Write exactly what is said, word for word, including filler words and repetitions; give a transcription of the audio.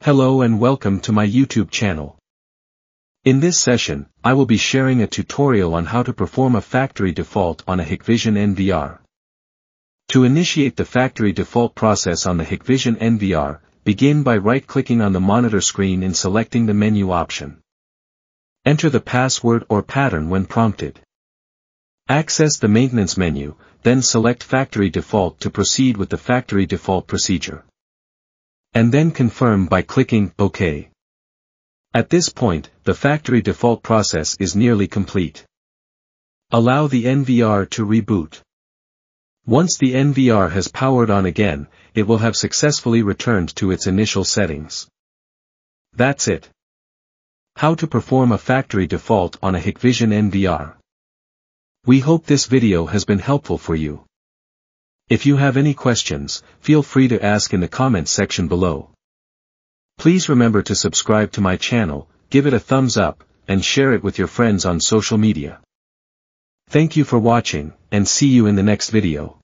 Hello and welcome to my YouTube channel. In this session, I will be sharing a tutorial on how to perform a factory default on a Hikvision N V R. To initiate the factory default process on the Hikvision N V R, begin by right-clicking on the monitor screen and selecting the menu option. Enter the password or pattern when prompted. Access the maintenance menu, then select Factory Default to proceed with the factory default procedure. And then confirm by clicking OK. At this point, the factory default process is nearly complete. Allow the N V R to reboot. Once the N V R has powered on again, it will have successfully returned to its initial settings. That's it. How to perform a factory default on a Hikvision N V R. We hope this video has been helpful for you. If you have any questions, feel free to ask in the comments section below. Please remember to subscribe to my channel, give it a thumbs up, and share it with your friends on social media. Thank you for watching, and see you in the next video.